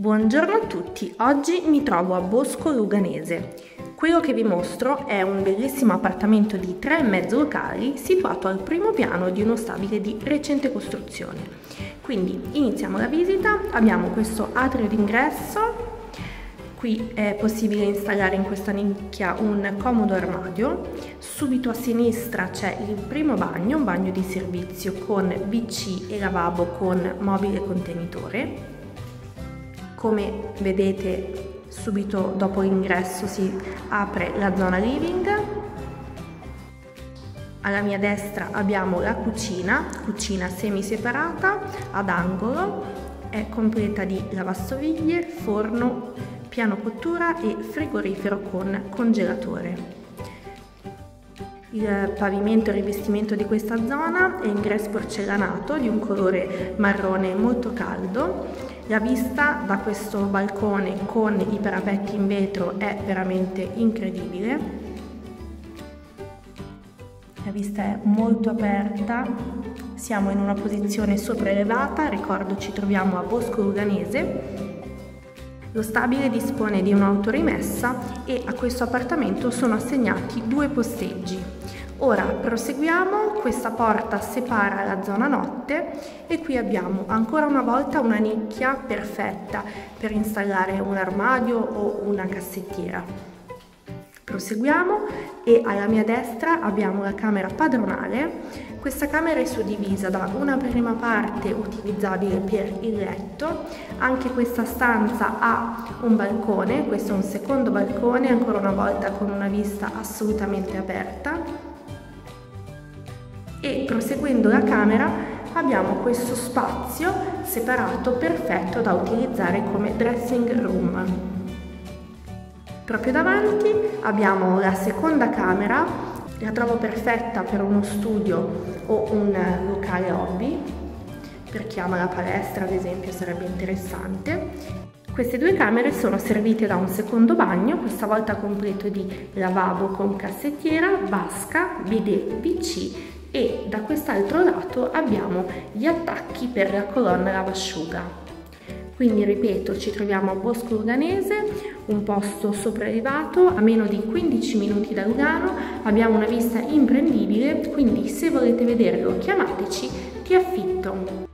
Buongiorno a tutti, oggi mi trovo a Bosco Luganese. Quello che vi mostro è un bellissimo appartamento di 3,5 locali situato al primo piano di uno stabile di recente costruzione. Quindi iniziamo la visita, abbiamo questo atrio d'ingresso, qui è possibile installare in questa nicchia un comodo armadio, subito a sinistra c'è il primo bagno, un bagno di servizio con WC e lavabo con mobile contenitore. Come vedete subito dopo l'ingresso si apre la zona living. Alla mia destra abbiamo la cucina semi separata ad angolo, è completa di lavastoviglie, forno, piano cottura e frigorifero con congelatore. Il pavimento e il rivestimento di questa zona è in grès porcellanato di un colore marrone molto caldo. La vista da questo balcone con i parapetti in vetro è veramente incredibile. La vista è molto aperta, siamo in una posizione sopraelevata, ricordo ci troviamo a Bosco Luganese. Lo stabile dispone di un'autorimessa e a questo appartamento sono assegnati 2 posteggi. Ora proseguiamo, questa porta separa la zona notte e qui abbiamo ancora una volta una nicchia perfetta per installare un armadio o una cassettiera. Proseguiamo e alla mia destra abbiamo la camera padronale. Questa camera è suddivisa da una prima parte utilizzabile per il letto, anche questa stanza ha un balcone, questo è un secondo balcone, ancora una volta con una vista assolutamente aperta. E proseguendo la camera abbiamo questo spazio separato perfetto da utilizzare come dressing room. Proprio davanti abbiamo la seconda camera, la trovo perfetta per uno studio o un locale hobby, per chi ama la palestra ad esempio sarebbe interessante. Queste 2 camere sono servite da un secondo bagno, questa volta completo di lavabo con cassettiera, vasca, bidet, WC e da quest'altro lato abbiamo gli attacchi per la colonna lavasciuga. Quindi ripeto, ci troviamo a Bosco Luganese, un posto sopraelevato, a meno di 15 minuti da Lugano, abbiamo una vista imprendibile, quindi se volete vederlo chiamateci, ti affitto.